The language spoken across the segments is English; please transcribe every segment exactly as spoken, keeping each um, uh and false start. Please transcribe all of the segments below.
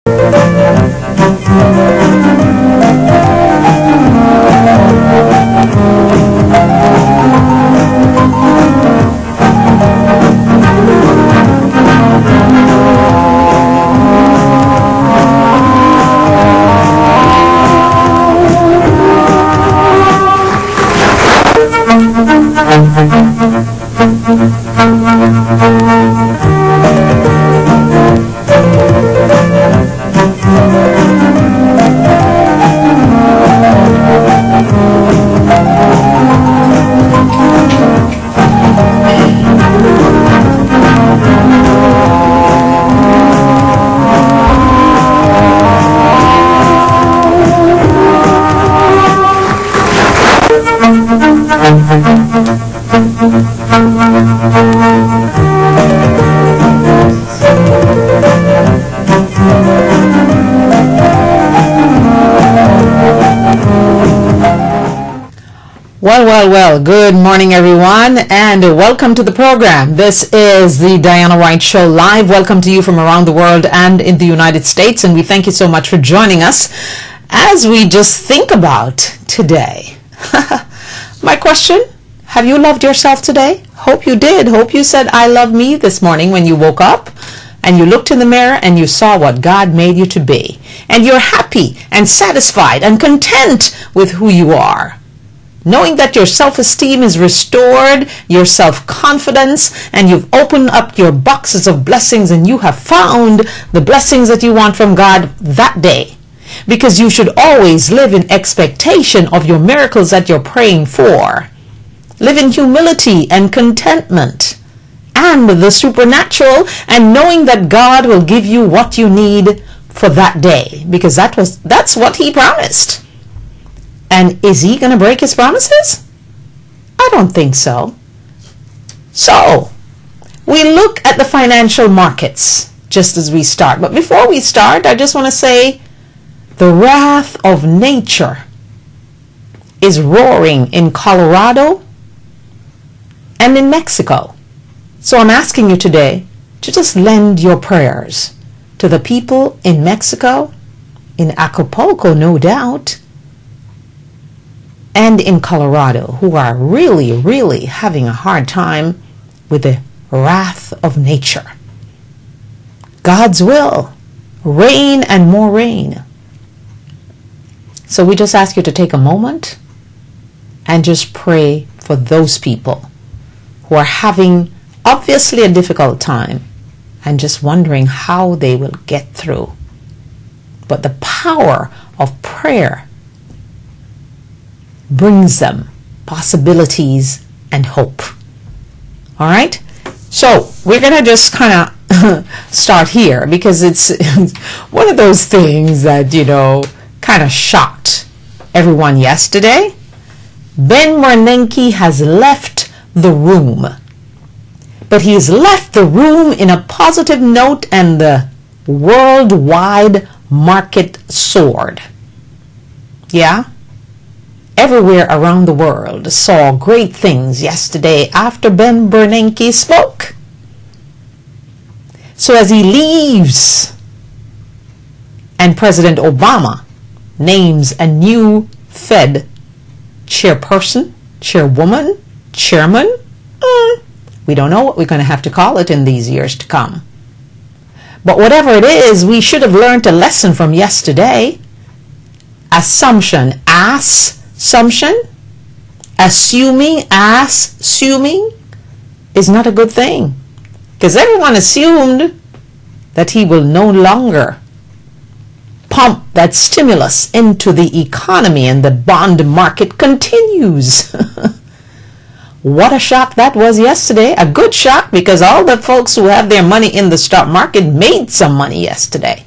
Well, well, well, good morning, everyone, and welcome to the program. This is the Diana Wright Show live. Welcome to you from around the world and in the United States, and we thank you so much for joining us as we just think about today. My question, have you loved yourself today? Hope you did. Hope you said, I love me this morning when you woke up and you looked in the mirror and you saw what God made you to be. And you're happy and satisfied and content with who you are. Knowing that your self-esteem is restored, your self-confidence, and you've opened up your boxes of blessings and you have found the blessings that you want from God that day. Because you should always live in expectation of your miracles that you're praying for. Live in humility and contentment and the supernatural, and knowing that God will give you what you need for that day, because that was that's what he promised. And is he going to break his promises? I don't think so. So, we look at the financial markets just as we start. But before we start, I just want to say the wrath of nature is roaring in Colorado and in Mexico. So I'm asking you today to just lend your prayers to the people in Mexico, in Acapulco, no doubt, and in Colorado, who are really, really having a hard time with the wrath of nature. God's will, rain and more rain. So we just ask you to take a moment and just pray for those people who are having obviously a difficult time and just wondering how they will get through. But the power of prayer brings them possibilities and hope. All right? So we're going to just kind of start here, because it's one of those things that, you know, kind of shocked everyone yesterday. Ben Bernanke has left the room. But he's left the room in a positive note, and the worldwide market soared. Yeah? Everywhere around the world saw great things yesterday after Ben Bernanke spoke. So as he leaves and President Obama names a new Fed chairperson, chairwoman, chairman, mm, we don't know what we're going to have to call it in these years to come. But whatever it is, we should have learned a lesson from yesterday. Assumption, ass. Assumption, assuming, assuming is not a good thing, because everyone assumed that he will no longer pump that stimulus into the economy, and the bond market continues. What a shock that was yesterday. A good shock, because all the folks who have their money in the stock market made some money yesterday.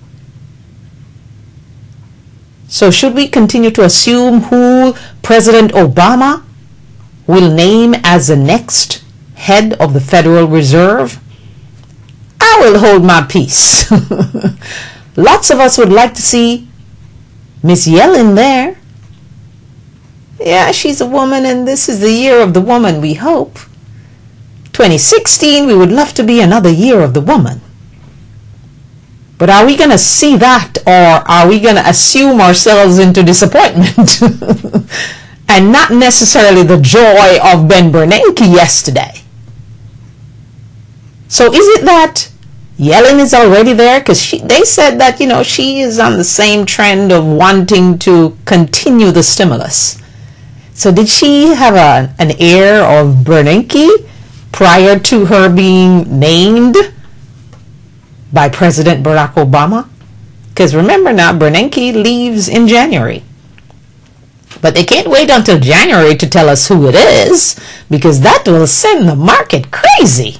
So should we continue to assume who President Obama will name as the next head of the Federal Reserve? I will hold my peace. Lots of us would like to see Miss Yellen there. Yeah, she's a woman, and this is the year of the woman, we hope. twenty sixteen, we would love to be another year of the woman. But are we going to see that, or are we going to assume ourselves into disappointment and not necessarily the joy of Ben Bernanke yesterday? So is it that Yellen is already there? Because they said that, you know, she is on the same trend of wanting to continue the stimulus. So did she have a, an air of Bernanke prior to her being named by President Barack Obama? Because remember now, Bernanke leaves in January. But they can't wait until January to tell us who it is, because that will send the market crazy.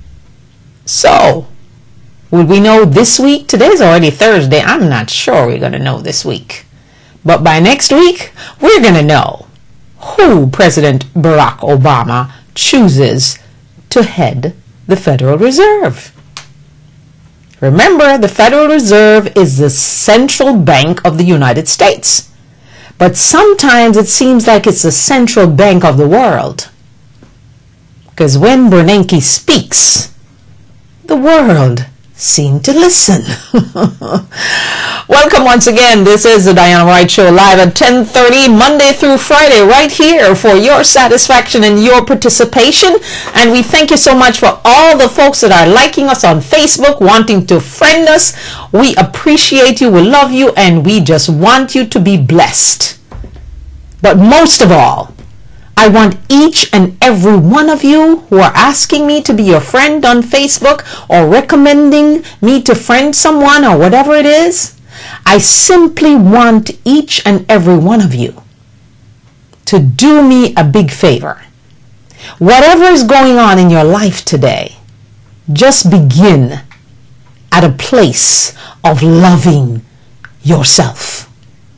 So, will we know this week? Today's already Thursday. I'm not sure we're going to know this week. But by next week, we're going to know who President Barack Obama chooses to head the Federal Reserve. Remember, the Federal Reserve is the central bank of the United States. But sometimes it seems like it's the central bank of the world. Because when Bernanke speaks, the world seems to listen. Welcome once again. This is the Diana Wright Show, live at ten thirty Monday through Friday, right here for your satisfaction and your participation. And we thank you so much for all the folks that are liking us on Facebook, wanting to friend us. We appreciate you, we love you, and we just want you to be blessed. But most of all, I want each and every one of you who are asking me to be your friend on Facebook or recommending me to friend someone or whatever it is, I simply want each and every one of you to do me a big favor. Whatever is going on in your life today, just begin at a place of loving yourself.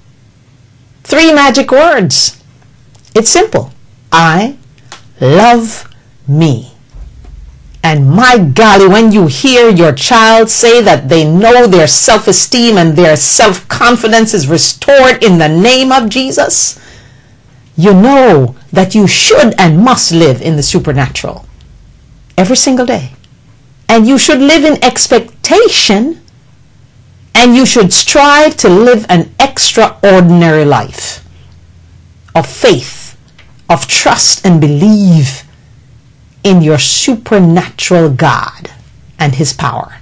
Three magic words. It's simple. I love me. And my golly, when you hear your child say that they know their self-esteem and their self-confidence is restored in the name of Jesus, you know that you should and must live in the supernatural every single day. And you should live in expectation, and you should strive to live an extraordinary life of faith, of trust and believe in your supernatural God and his power.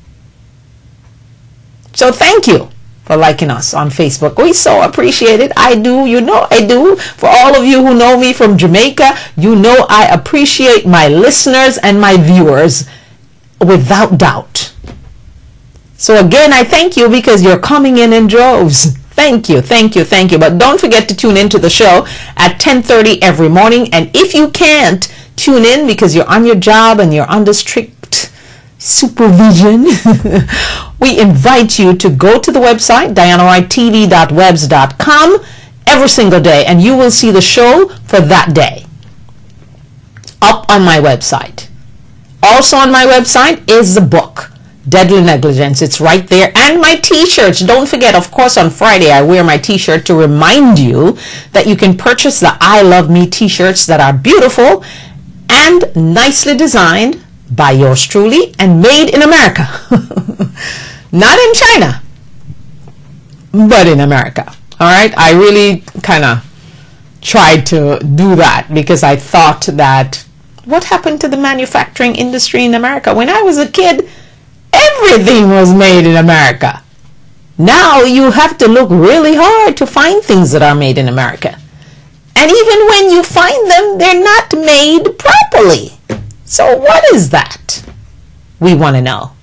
So thank you for liking us on Facebook. We so appreciate it. I do. You know I do. For all of you who know me from Jamaica, you know I appreciate my listeners and my viewers without doubt. So again, I thank you because you're coming in in droves. Thank you, thank you, thank you. But don't forget to tune into the show at ten thirty every morning. And if you can't tune in because you're on your job and you're under strict supervision, we invite you to go to the website, diana wright t v dot webs dot com, every single day, and you will see the show for that day up on my website. Also on my website is the book, Deadly Negligence. It's right there. And my t-shirts. Don't forget, of course, on Friday I wear my t-shirt to remind you that you can purchase the I Love Me t-shirts that are beautiful and nicely designed by yours truly and made in America. Not in China, but in America. All right? I really kind of tried to do that because I thought that what happened to the manufacturing industry in America? When I was a kid, everything was made in America. Now you have to look really hard to find things that are made in America. And even when you find them, they're not made properly. So what is that? We want to know.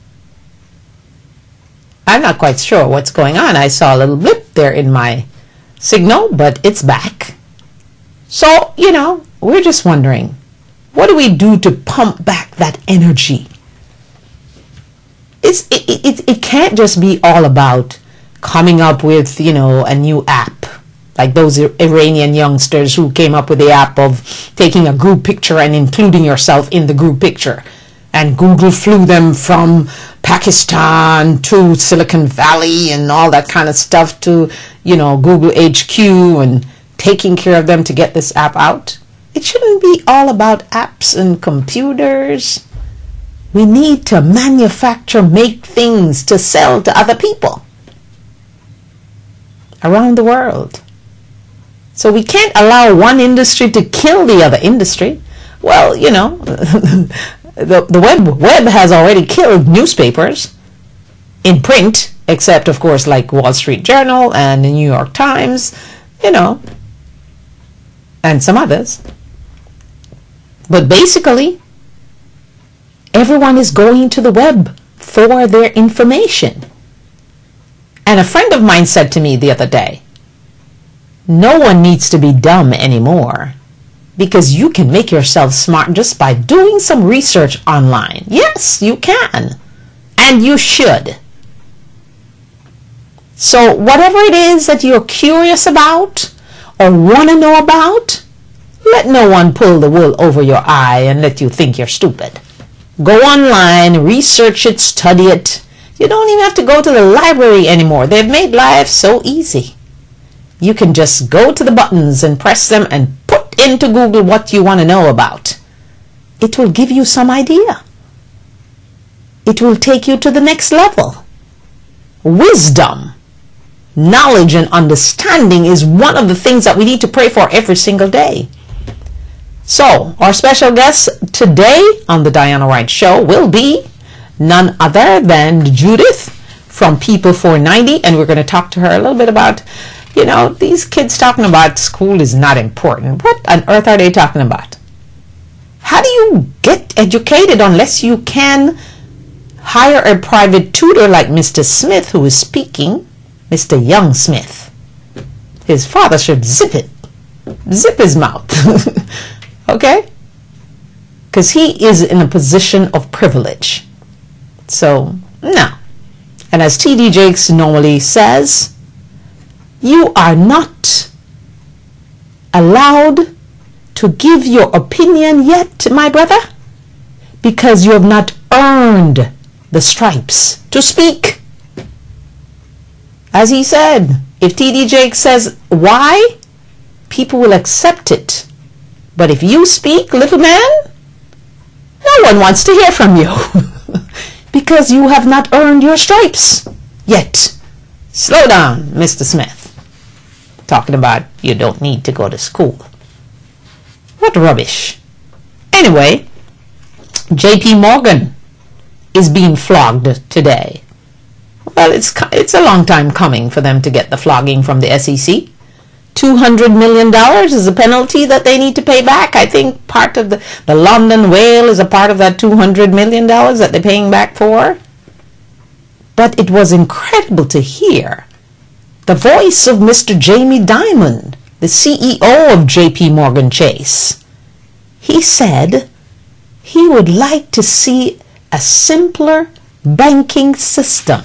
I'm not quite sure what's going on. I saw a little blip there in my signal, but it's back. So, you know, we're just wondering, what do we do to pump back that energy? It's, it, it, it can't just be all about coming up with, you know, a new app. Like those Iranian youngsters who came up with the app of taking a group picture and including yourself in the group picture. And Google flew them from Pakistan to Silicon Valley and all that kind of stuff to, you know, Google H Q and taking care of them to get this app out. It shouldn't be all about apps and computers. We need to manufacture, make things to sell to other people around the world. So we can't allow one industry to kill the other industry. Well, you know, the, the web, web has already killed newspapers in print, except, of course, like Wall Street Journal and the New York Times, you know, and some others. But basically, everyone is going to the web for their information. And a friend of mine said to me the other day, no one needs to be dumb anymore, because you can make yourself smart just by doing some research online. Yes, you can. And you should. So whatever it is that you're curious about or want to know about, let no one pull the wool over your eye and let you think you're stupid. Go online, research it, study it. You don't even have to go to the library anymore. They've made life so easy. You can just go to the buttons and press them and put into Google what you want to know about. It will give you some idea. It will take you to the next level. Wisdom, knowledge, and understanding is one of the things that we need to pray for every single day. So, our special guest today on the Diana Wright Show will be none other than Judith from People four ninety, and we're going to talk to her a little bit about, you know, these kids talking about school is not important. What on earth are they talking about? How do you get educated unless you can hire a private tutor like Mister Smith, who is speaking, Mister Young Smith? His father should zip it, zip his mouth. Okay? Because he is in a position of privilege. So, no. And as T D Jakes normally says, you are not allowed to give your opinion yet, my brother, because you have not earned the stripes to speak. As he said, if T D Jakes says why, people will accept it. But if you speak, little man, no one wants to hear from you because you have not earned your stripes yet. Slow down, Mister Smith. Talking about you don't need to go to school. What rubbish. Anyway, J P Morgan is being flogged today. Well, it's it's a long time coming for them to get the flogging from the S E C. two hundred million dollars is a penalty that they need to pay back. I think part of the, the London whale is a part of that two hundred million dollars that they're paying back for. But it was incredible to hear the voice of Mister Jamie Dimon, the C E O of J P Morgan Chase. He said he would like to see a simpler banking system.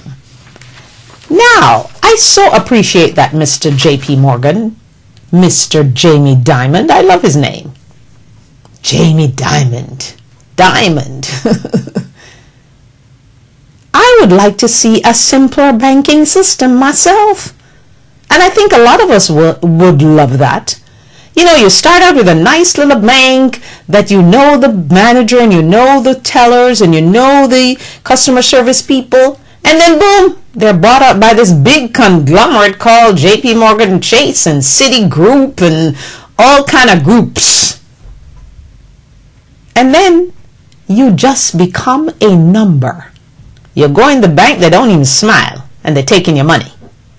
Now, I so appreciate that Mister J P Morgan, Mister Jamie Dimon. I love his name. Jamie Dimon. Diamond. I would like to see a simpler banking system myself. And I think a lot of us w- would love that. You know, you start out with a nice little bank that you know the manager and you know the tellers and you know the customer service people. And then boom, they're bought up by this big conglomerate called J P Morgan Chase and Citigroup and all kind of groups. And then you just become a number. You go in the bank, they don't even smile, and they're taking your money.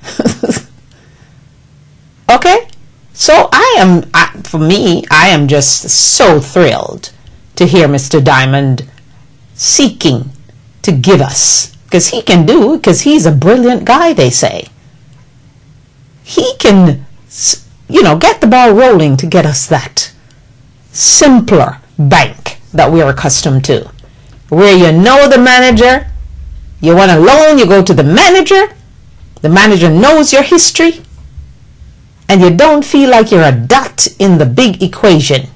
Okay? So I am, I, for me, I am just so thrilled to hear Mister Dimon seeking to give us, because he can do, because he's a brilliant guy, they say. He can, you know, get the ball rolling to get us that simpler bank that we're accustomed to, where you know the manager, you want a loan, you go to the manager, the manager knows your history, and you don't feel like you're a dot in the big equation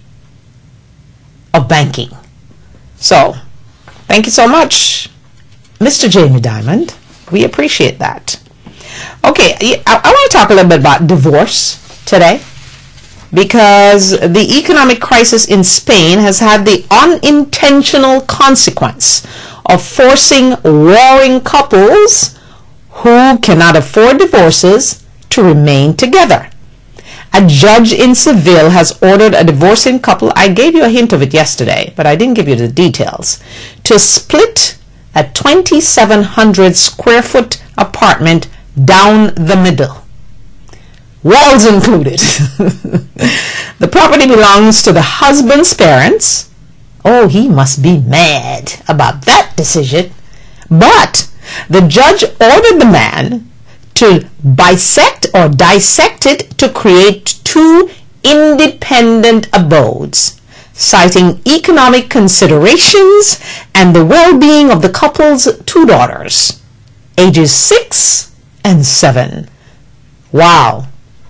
of banking. So, thank you so much, Mister Jamie Dimon. We appreciate that. Okay, I, I want to talk a little bit about divorce today. because the economic crisis in Spain has had the unintentional consequence of forcing warring couples who cannot afford divorces to remain together. A judge in Seville has ordered a divorcing couple, I gave you a hint of it yesterday, but I didn't give you the details, to split a twenty-seven hundred square foot apartment down the middle. Walls included. The property belongs to the husband's parents. Oh, he must be mad about that decision. But the judge ordered the man to bisect or dissect it to create two independent abodes, citing economic considerations and the well-being of the couple's two daughters, ages six and seven. Wow.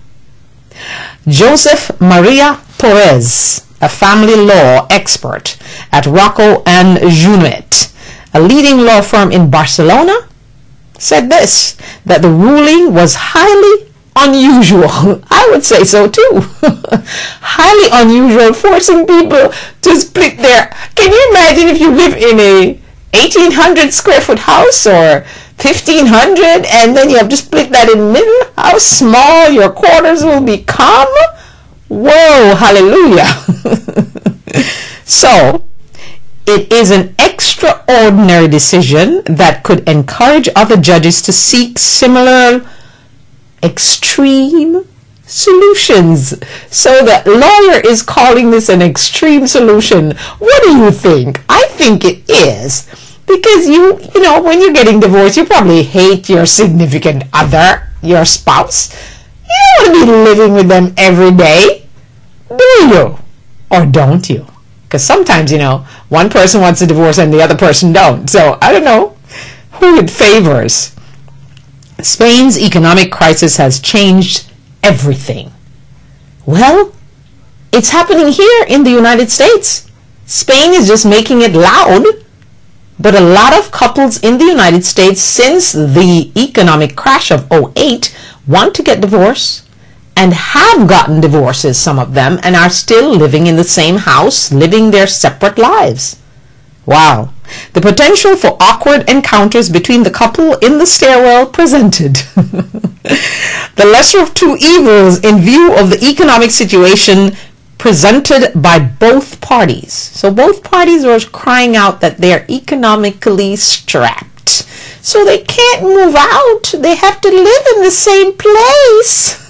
Joseph Maria Perez, a family law expert at Rocco and Junet, a leading law firm in Barcelona, said this, that the ruling was highly unusual. I would say so too. Highly unusual, forcing people to split their... Can you imagine if you live in a eighteen hundred square foot house or fifteen hundred and then you have to split that in the middle? How small your quarters will become? Whoa, hallelujah. So, it is an extraordinary decision that could encourage other judges to seek similar extreme solutions. So the lawyer is calling this an extreme solution. What do you think? I think it is. Because you, you know, when you're getting divorced, you probably hate your significant other, your spouse. You don't want to be living with them every day, do you? Or don't you? Because sometimes, you know, one person wants a divorce and the other person don't. So, I don't know who it favors. Spain's economic crisis has changed everything. Well, it's happening here in the United States. Spain is just making it loud. But a lot of couples in the United States, since the economic crash of oh eight, want to get divorced and have gotten divorces, some of them, and are still living in the same house, living their separate lives. Wow. The potential for awkward encounters between the couple in the stairwell presented. The lesser of two evils in view of the economic situation presented by both parties. So both parties were crying out that they're economically strapped. So they can't move out. They have to live in the same place.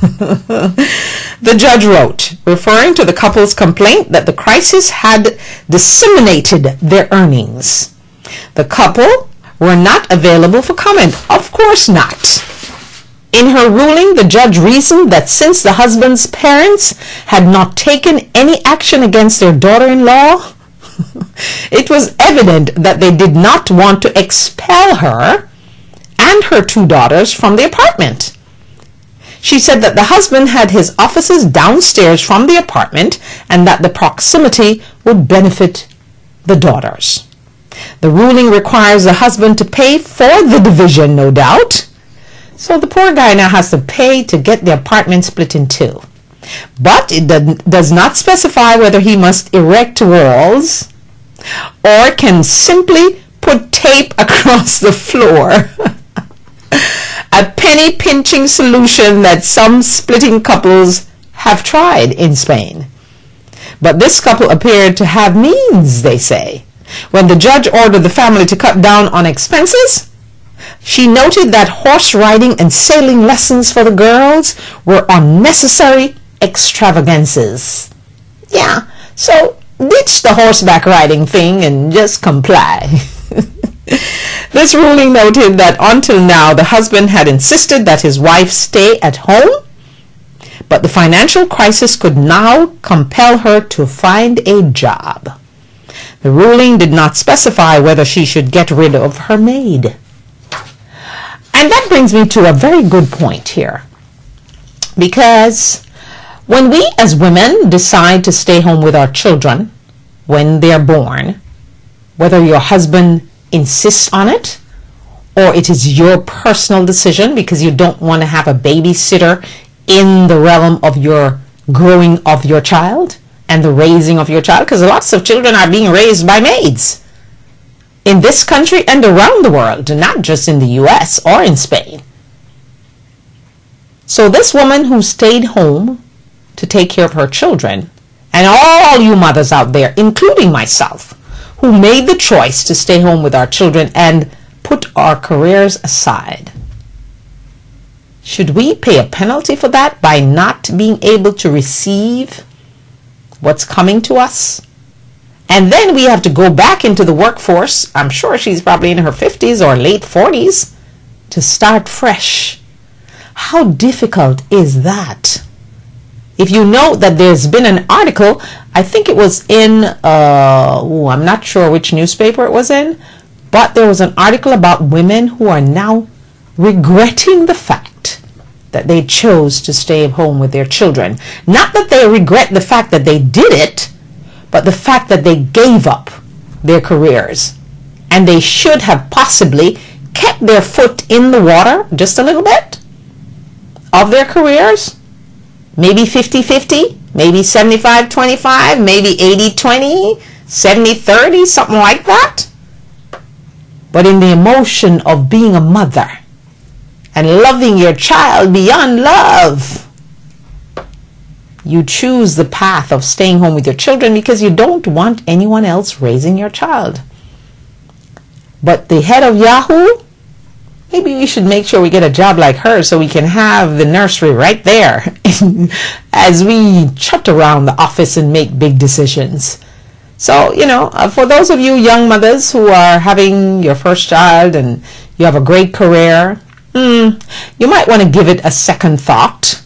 The judge wrote, referring to the couple's complaint that the crisis had disseminated their earnings. The couple were not available for comment. Of course not. In her ruling, the judge reasoned that since the husband's parents had not taken any action against their daughter-in-law, it was evident that they did not want to expel her and her two daughters from the apartment. She said that the husband had his offices downstairs from the apartment and that the proximity would benefit the daughters. The ruling requires the husband to pay for the division, no doubt. So the poor guy now has to pay to get the apartment split in two. But it does not specify whether he must erect walls or can simply put tape across the floor. A penny-pinching solution that some splitting couples have tried in Spain. But this couple appeared to have means, they say. When the judge ordered the family to cut down on expenses, she noted that horse riding and sailing lessons for the girls were unnecessary extravagances. Yeah, so ditch the horseback riding thing and just comply. This ruling noted that until now the husband had insisted that his wife stay at home, but the financial crisis could now compel her to find a job. The ruling did not specify whether she should get rid of her maid. And that brings me to a very good point here. Because when we as women decide to stay home with our children when they're born, whether your husband insists on it or it is your personal decision because you don't want to have a babysitter in the realm of your growing of your child and the raising of your child, because lots of children are being raised by maids in this country and around the world, not just in the U S or in Spain. So this woman who stayed home to take care of her children, and all you mothers out there, including myself, who made the choice to stay home with our children and put our careers aside, should we pay a penalty for that by not being able to receive what's coming to us? And then we have to go back into the workforce. I'm sure she's probably in her fifties or late forties to start fresh. How difficult is that? If you know that there's been an article, I think it was in, uh, ooh, I'm not sure which newspaper it was in, but there was an article about women who are now regretting the fact that they chose to stay home with their children. Not that they regret the fact that they did it, but the fact that they gave up their careers. And they should have possibly kept their foot in the water just a little bit of their careers. Maybe fifty fifty, maybe seventy-five twenty-five, maybe eighty twenty, seventy thirty, something like that. But in the emotion of being a mother and loving your child beyond love, you choose the path of staying home with your children because you don't want anyone else raising your child. But the head of Yahoo, maybe we should make sure we get a job like her so we can have the nursery right there as we trot around the office and make big decisions. So, you know, uh, for those of you young mothers who are having your first child and you have a great career, mm, you might want to give it a second thought.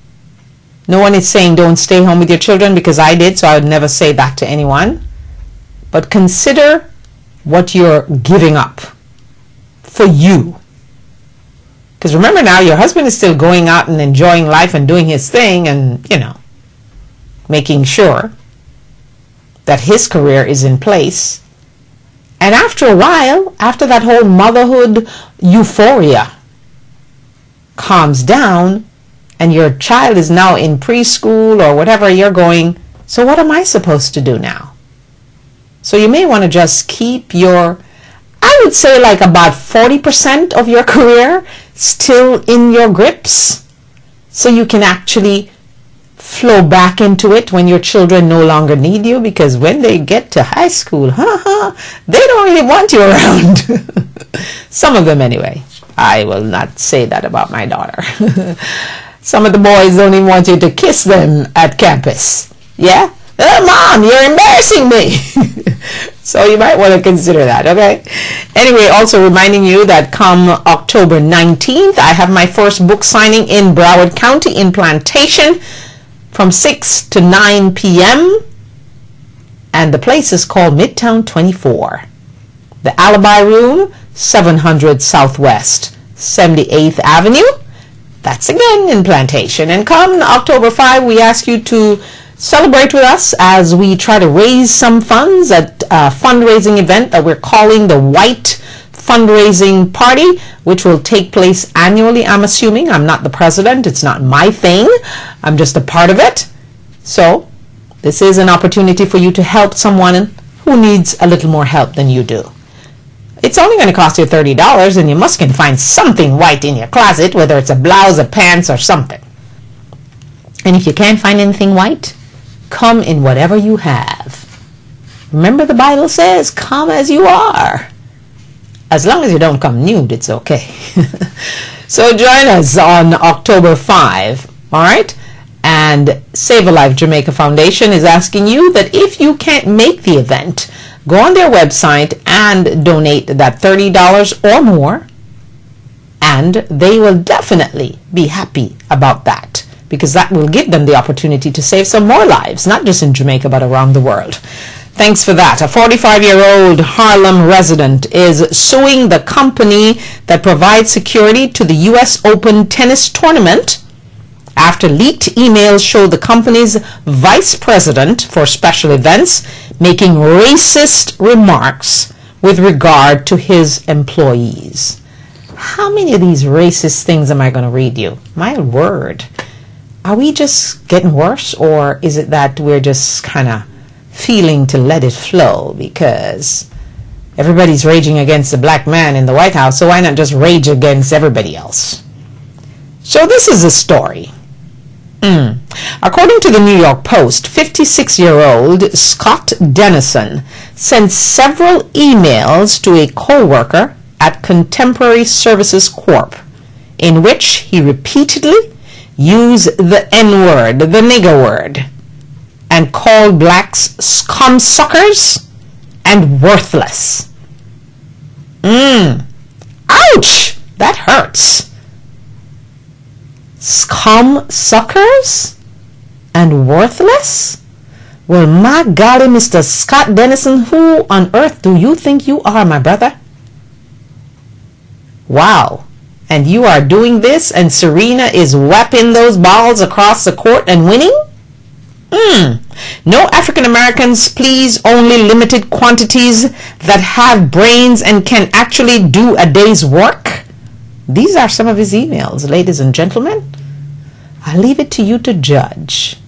No one is saying don't stay home with your children, because I did, so I would never say that to anyone. But consider what you're giving up for you. Because remember now, your husband is still going out and enjoying life and doing his thing and, you know, making sure that his career is in place. And after a while, after that whole motherhood euphoria calms down and your child is now in preschool or whatever you're going, so what am I supposed to do now? So you may want to just keep your, I would say like about forty percent of your career still in your grips, so you can actually flow back into it when your children no longer need you, because when they get to high school, haha, they don't really want you around. Some of them anyway. I will not say that about my daughter. Some of the boys don't even want you to kiss them at campus. Yeah? Oh, Mom, you're embarrassing me. So you might want to consider that, okay? Anyway, also reminding you that come October nineteenth, I have my first book signing in Broward County in Plantation from six to nine p m And the place is called Midtown twenty-four. The Alibi Room, seven hundred Southwest seventy-eighth Avenue. That's again in Plantation. And come October fifth, we ask you to celebrate with us as we try to raise some funds at a fundraising event that we're calling the White Fundraising Party, which will take place annually, I'm assuming. I'm not the president. It's not my thing. I'm just a part of it. So this is an opportunity for you to help someone who needs a little more help than you do. It's only going to cost you thirty dollars, and you must can find something white in your closet, whether it's a blouse, a pants, or something. And if you can't find anything white, come in whatever you have. Remember, the Bible says, come as you are. As long as you don't come nude, it's okay. So join us on October fifth, all right? And Save a Life Jamaica Foundation is asking you that if you can't make the event, go on their website and donate that thirty dollars or more, and they will definitely be happy about that, because that will give them the opportunity to save some more lives, not just in Jamaica, but around the world. Thanks for that. A forty-five-year-old Harlem resident is suing the company that provides security to the U S Open tennis tournament after leaked emails show the company's vice president for special events making racist remarks with regard to his employees. How many of these racist things am I going to read you? My word. are we just getting worse, or is it that we're just kind of feeling to let it flow because everybody's raging against the black man in the White House, so why not just rage against everybody else? So this is a story. Mm. According to the New York Post, fifty-six-year-old Scott Dennison sent several emails to a co-worker at Contemporary Services Corporation in which he repeatedly used the N-word, the nigger word, and called blacks scumsuckers and worthless. Mmm. Ouch! That hurts. Scumsuckers and worthless? Well, my golly, Mister Scott Dennison, who on earth do you think you are, my brother? Wow. And you are doing this, and Serena is whapping those balls across the court and winning? Hmm. No African Americans, please, only limited quantities that have brains and can actually do a day's work. These are some of his emails, ladies and gentlemen. I leave it to you to judge.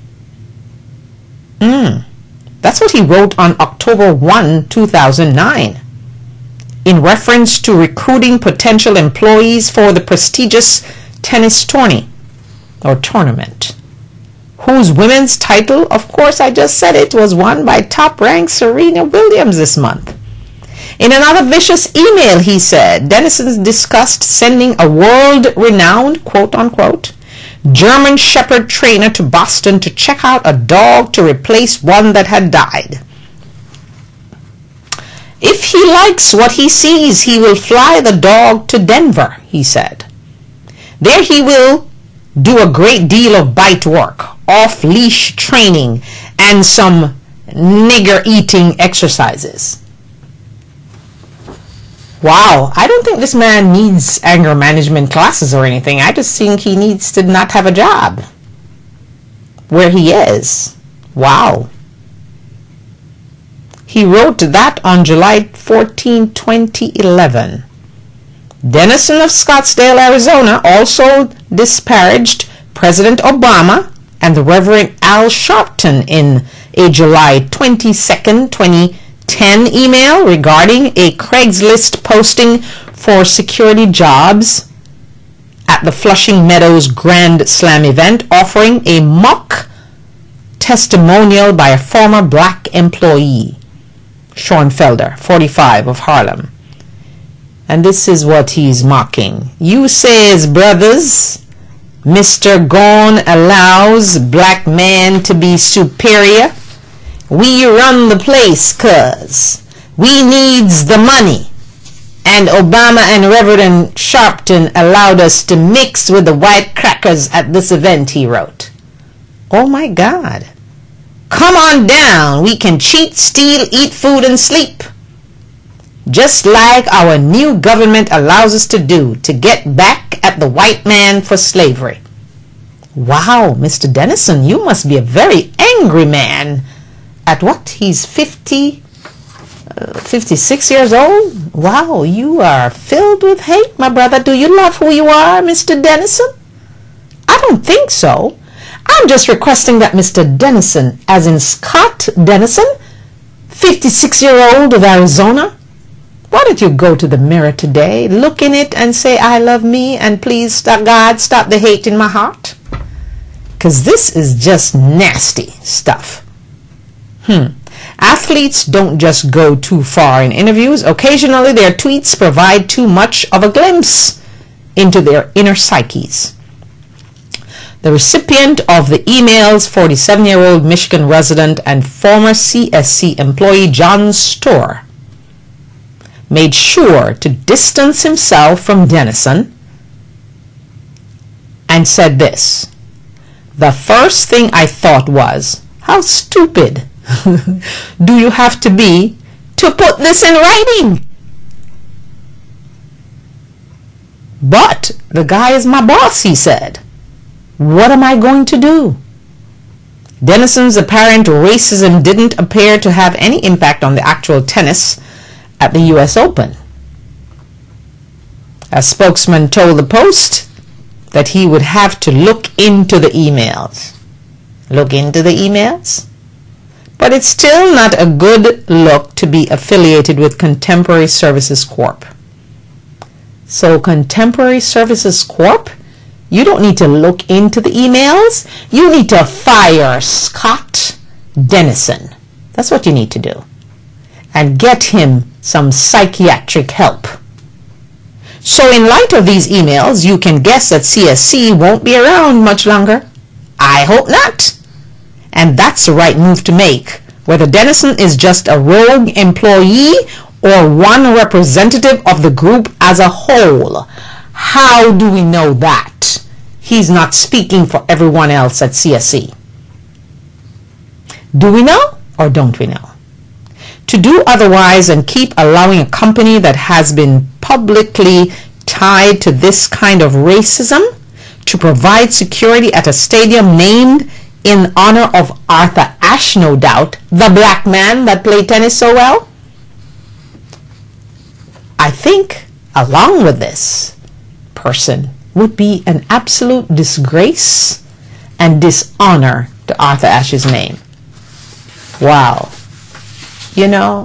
Hmm. That's what he wrote on October first, two thousand nine. In reference to recruiting potential employees for the prestigious tennis tourney or tournament, whose women's title, of course I just said it, was won by top-ranked Serena Williams this month. In another vicious email, he said, Dennison discussed sending a world-renowned, quote-unquote, German Shepherd trainer to Boston to check out a dog to replace one that had died. If he likes what he sees, he will fly the dog to Denver, he said. There he will do a great deal of bite work, off-leash training, and some nigger-eating exercises. Wow, I don't think this man needs anger management classes or anything. I just think he needs to not have a job where he is. Wow. He wrote that on July fourteenth, twenty eleven. Dennison of Scottsdale, Arizona, also disparaged President Obama and the Reverend Al Sharpton in a July twenty-second, twenty ten email regarding a Craigslist posting for security jobs at the Flushing Meadows Grand Slam event, offering a mock testimonial by a former black employee, Schoenfelder, forty-five, of Harlem. And this is what he's mocking. You says, brothers, Mister Gone allows black man to be superior. We run the place cuz we needs the money. And Obama and Reverend Sharpton allowed us to mix with the white crackers at this event, he wrote. Oh my God. Come on down. We can cheat, steal, eat food, and sleep. Just like our new government allows us to do to get back at the white man for slavery. Wow, Mister Dennison, you must be a very angry man. At what? He's fifty, uh, fifty-six years old? Wow, you are filled with hate, my brother. Do you love who you are, Mister Dennison? I don't think so. I'm just requesting that Mister Dennison, as in Scott Dennison, fifty-six-year-old of Arizona, why don't you go to the mirror today, look in it and say, I love me, and please, stop, God, stop the hate in my heart? Because this is just nasty stuff. Hmm. Athletes don't just go too far in interviews. Occasionally, their tweets provide too much of a glimpse into their inner psyches. The recipient of the emails, forty-seven-year-old Michigan resident and former C S C employee John Storr, made sure to distance himself from Dennison and said this: the first thing I thought was, how stupid do you have to be to put this in writing? But the guy is my boss, he said. What am I going to do? Dennison's apparent racism didn't appear to have any impact on the actual tennis at the U S Open. A spokesman told the Post, that he would have to look into the emails. Look into the emails? But it's still not a good look to be affiliated with Contemporary Services Corp. So Contemporary Services Corp, you don't need to look into the emails. You need to fire Scott Dennison. That's what you need to do. And get him some psychiatric help. So in light of these emails, you can guess that C S C won't be around much longer. I hope not. And that's the right move to make, whether Dennison is just a rogue employee or one representative of the group as a whole. How do we know that? He's not speaking for everyone else at C S C. Do we know or don't we know? To do otherwise and keep allowing a company that has been publicly tied to this kind of racism to provide security at a stadium named in honor of Arthur Ashe, no doubt, the black man that played tennis so well? I think, along with this person, would be an absolute disgrace and dishonor to Arthur Ashe's name. Wow. You know,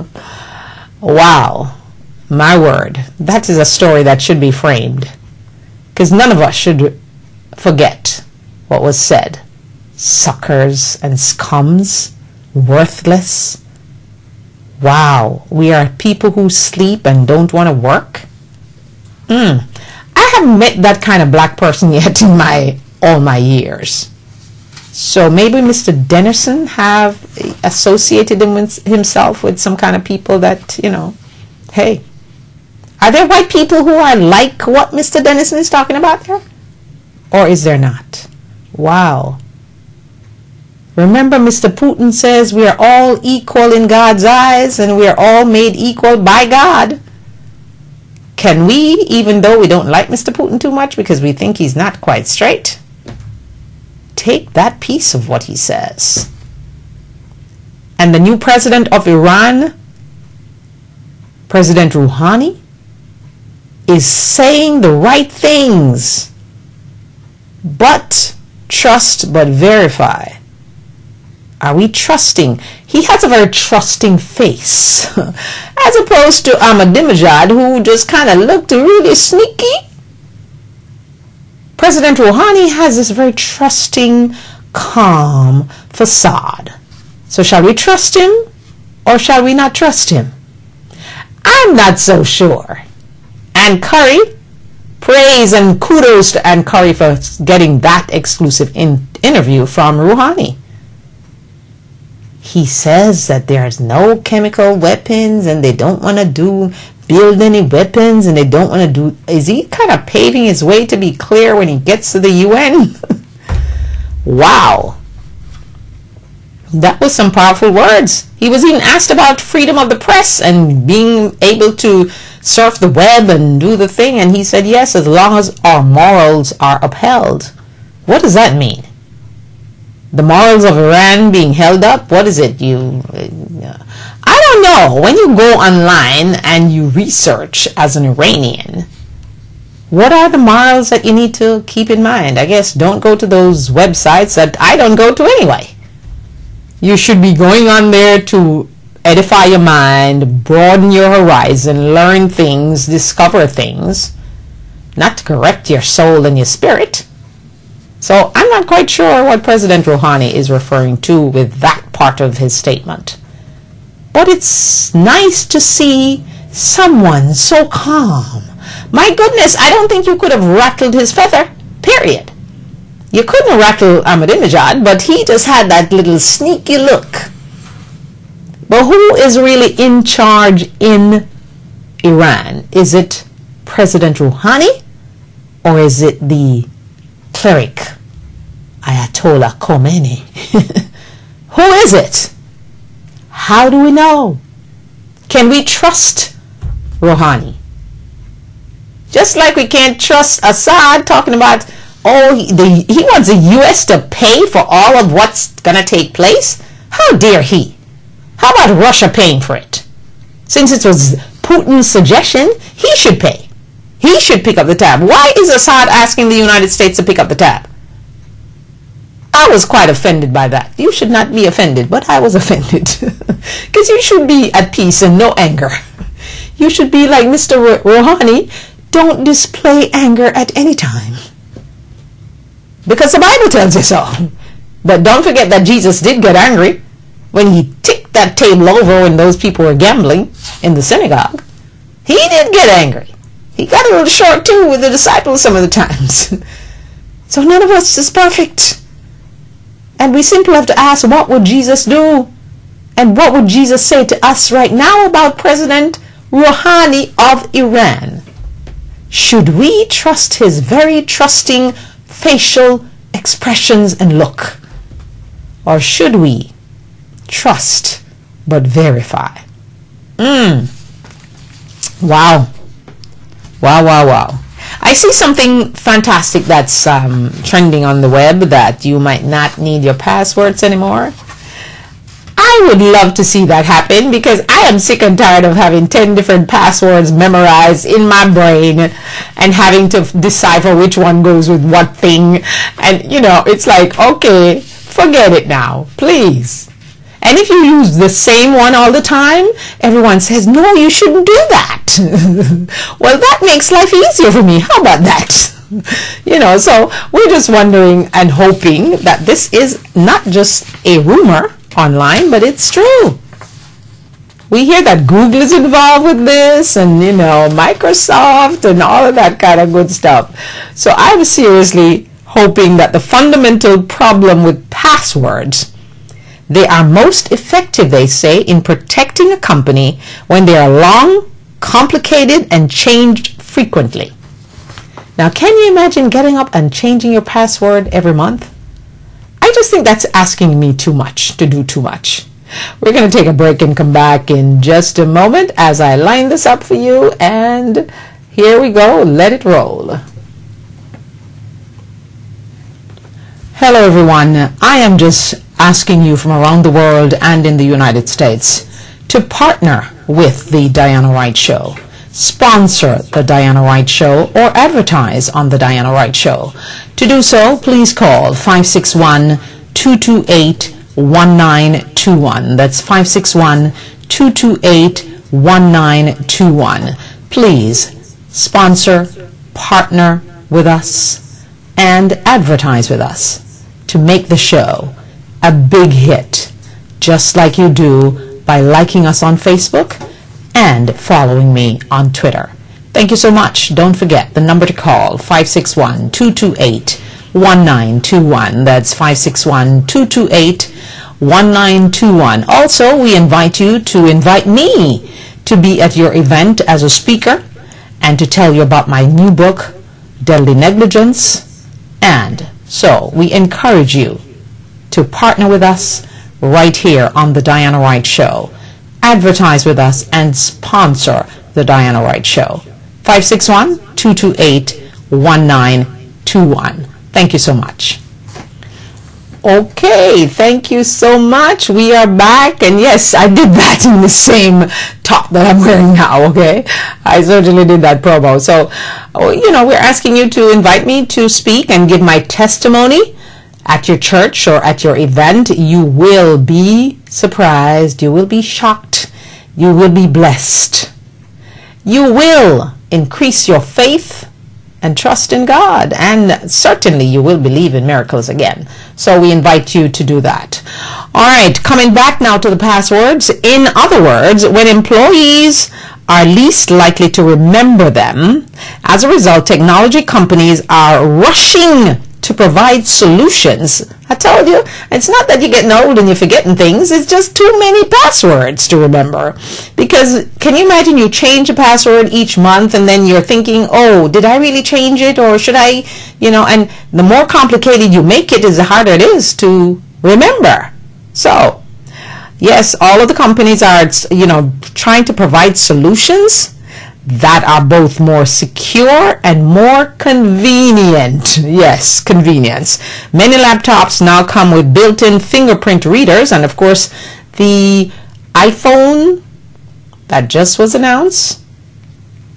wow, my word, that is a story that should be framed, because none of us should forget what was said. Suckers and scums, worthless. Wow, we are people who sleep and don't want to work. Mm. I haven't met that kind of black person yet in my all my years. So maybe Mister Dennison have associated him with himself with some kind of people that, you know, hey, are there white people who are like what Mister Dennison is talking about there? Or is there not? Wow. Remember, Mister Putin says we are all equal in God's eyes and we are all made equal by God. Can we, even though we don't like Mister Putin too much because we think he's not quite straight, take that piece of what he says? And the new president of Iran, President Rouhani, is saying the right things. But trust but verify. Are we trusting? He has a very trusting face. As opposed to Ahmadinejad, who just kind of looked really sneaky. President Rouhani has this very trusting, calm facade. So shall we trust him or shall we not trust him? I'm not so sure. Ann Curry, praise and kudos to Ann Curry for getting that exclusive in interview from Rouhani. He says that there's no chemical weapons and they don't want to do build any weapons and they don't want to do. Is he kind of paving his way to be clear when he gets to the U N? Wow. That was some powerful words. He was even asked about freedom of the press and being able to surf the web and do the thing, and he said yes, as long as our morals are upheld. What does that mean? The morals of Iran being held up? What is it? You uh, I don't know. When you go online and you research as an Iranian, what are the morals that you need to keep in mind? I guess don't go to those websites that I don't go to anyway. You should be going on there to edify your mind, broaden your horizon, learn things, discover things, not to correct your soul and your spirit. So I'm not quite sure what President Rouhani is referring to with that part of his statement. But it's nice to see someone so calm. My goodness, I don't think you could have rattled his feather, period. You couldn't rattle Ahmadinejad, but he just had that little sneaky look. But who is really in charge in Iran? Is it President Rouhani or is it the cleric Ayatollah Khomeini? Who is it? How do we know? Can we trust Rouhani? Just like we can't trust Assad talking about, oh, he, the, he wants the U S to pay for all of what's going to take place? How dare he? How about Russia paying for it? Since it was Putin's suggestion, he should pay. He should pick up the tab. Why is Assad asking the United States to pick up the tab? I was quite offended by that. You should not be offended, but I was offended. Because you should be at peace and no anger. You should be like Mister Rouhani, don't display anger at any time. Because the Bible tells you so. But don't forget that Jesus did get angry when he ticked that table over when those people were gambling in the synagogue. He did get angry. He got a little short too with the disciples some of the times. So none of us is perfect. And we simply have to ask, what would Jesus do? And what would Jesus say to us right now about President Rouhani of Iran? Should we trust his very trusting facial expressions and look? Or should we trust but verify? Mm. Wow. Wow, wow, wow. I see something fantastic that's um, trending on the web, that you might not need your passwords anymore. I would love to see that happen, because I am sick and tired of having ten different passwords memorized in my brain and having to decipher which one goes with what thing. And, you know, it's like, okay, forget it now, please. And if you use the same one all the time, everyone says, no, you shouldn't do that. Well, that makes life easier for me. How about that? You know, so we're just wondering and hoping that this is not just a rumor online, but it's true. We hear that Google is involved with this, and, you know, Microsoft and all of that kind of good stuff. So I'm seriously hoping that the fundamental problem with passwords, they are most effective, they say, in protecting a company when they are long, complicated, and changed frequently. Now, can you imagine getting up and changing your password every month? I just think that's asking me too much, to do too much. We're going to take a break and come back in just a moment as I line this up for you. And here we go. Let it roll. Hello, everyone. I am just asking you from around the world and in the United States to partner with the Diana Wright Show, sponsor the Diana Wright Show, or advertise on the Diana Wright Show. To do so, please call five six one, two two eight, one nine two one. That's five six one, two two eight, one nine two one. Please sponsor, partner with us, and advertise with us to make the show a big hit, just like you do by liking us on Facebook and following me on Twitter. Thank you so much. Don't forget the number to call, five six one, two two eight, one nine two one. That's five six one, two two eight, one nine two one. Also, we invite you to invite me to be at your event as a speaker and to tell you about my new book, Deadly Negligence. And so we encourage you to partner with us right here on the Diana Wright Show. Advertise with us and sponsor the Diana Wright Show. five six one, two two eight, one nine two one. Thank you so much. Okay, thank you so much. We are back, and yes, I did that in the same top that I'm wearing now, okay? I certainly did that promo. So, you know, we're asking you to invite me to speak and give my testimony at your church or at your event. You will be surprised. You will be shocked. You will be blessed. You will increase your faith and trust in God, and certainly you will believe in miracles again. So we invite you to do that. All right, coming back now to the passwords. In other words, when employees are least likely to remember them, as a result, technology companies are rushing to provide solutions. I told you, it's not that you're getting old and you're forgetting things, it's just too many passwords to remember. Because can you imagine you change a password each month and then you're thinking, oh, did I really change it, or should I, you know, and the more complicated you make it, is the harder it is to remember. So, yes, all of the companies are, you know, trying to provide solutions that are both more secure and more convenient. Yes, convenience. Many laptops now come with built-in fingerprint readers, and of course the iPhone that just was announced,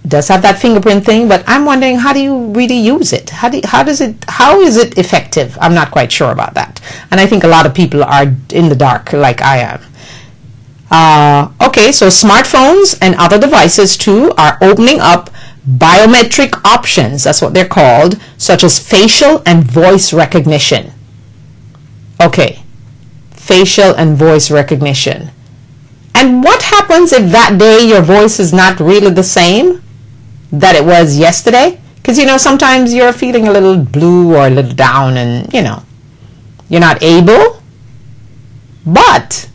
does have that fingerprint thing, but I'm wondering, how do you really use it? How do you, how does it how is it effective? I'm not quite sure about that, and I think a lot of people are in the dark like I am. Uh, okay, so smartphones and other devices too are opening up biometric options, that's what they're called, such as facial and voice recognition. Okay, facial and voice recognition. And what happens if that day your voice is not really the same that it was yesterday? Because, you know, sometimes you're feeling a little blue or a little down and, you know, you're not able, but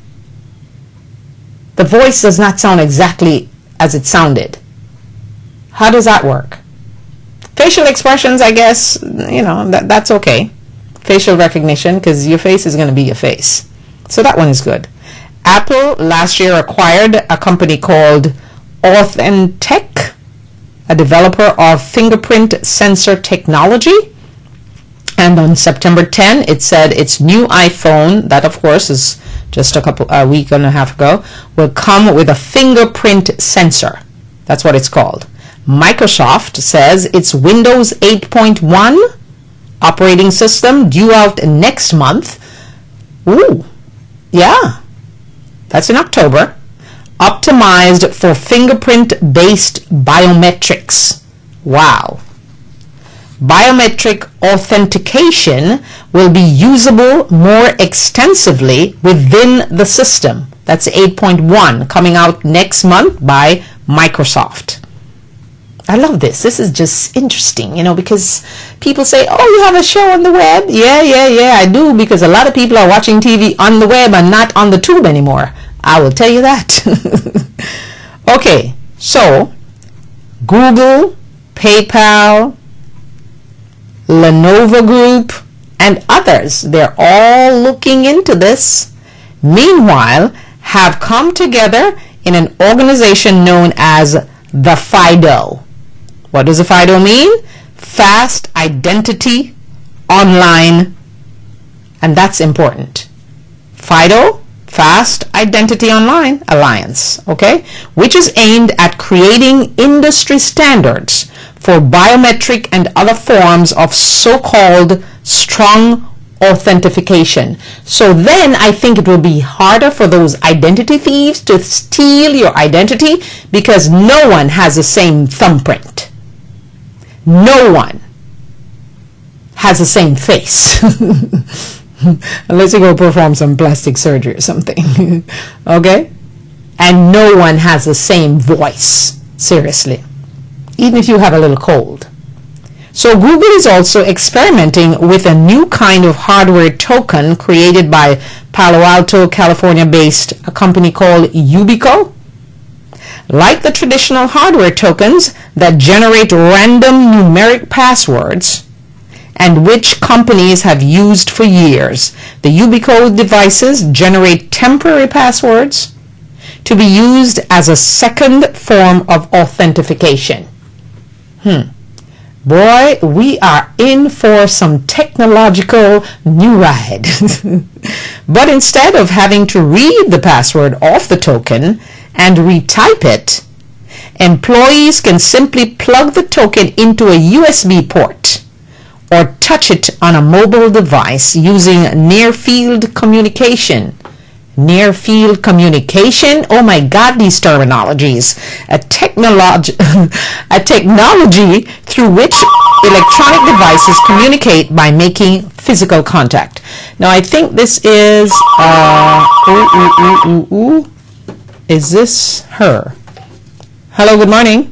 the voice does not sound exactly as it sounded. How does that work? Facial expressions, I guess, you know, that, that's okay. Facial recognition, because your face is going to be your face. So that one is good. Apple last year acquired a company called Authentec, a developer of fingerprint sensor technology. And on September tenth, it said its new iPhone, that of course is just a couple a week and a half ago, will come with a fingerprint sensor. That's what it's called. Microsoft says its Windows eight point one operating system due out next month. Ooh, yeah, that's in October. Optimized for fingerprint-based biometrics. Wow. Biometric authentication will be usable more extensively within the system. That's eight point one coming out next month by Microsoft. I love this. This is just interesting, you know, because people say, oh, you have a show on the web? Yeah, yeah, yeah, I do, because a lot of people are watching T V on the web and not on the tube anymore. I will tell you that. Okay, so Google, PayPal, Lenovo Group, and others, they're all looking into this. Meanwhile, have come together in an organization known as the FIDO. What does the FIDO mean? Fast Identity Online, and that's important. FIDO, Fast Identity Online Alliance, okay, which is aimed at creating industry standards for biometric and other forms of so-called strong authentication. So then I think it will be harder for those identity thieves to steal your identity, because no one has the same thumbprint. No one has the same face. Unless you go perform some plastic surgery or something. Okay? And no one has the same voice. Seriously. Even if you have a little cold. So Google is also experimenting with a new kind of hardware token created by Palo Alto, California-based a company called Yubico. Like the traditional hardware tokens that generate random numeric passwords, and which companies have used for years, the Yubico devices generate temporary passwords to be used as a second form of authentication. Hmm. Boy, we are in for some technological new ride. But instead of having to read the password off the token and retype it, employees can simply plug the token into a U S B port or touch it on a mobile device using near-field communication. Near-field communication? Oh my God, these terminologies. A, technolog a technology through which electronic devices communicate by making physical contact. Now I think this is, uh, ooh, ooh, ooh, ooh, ooh. Is this her? Hello, good morning.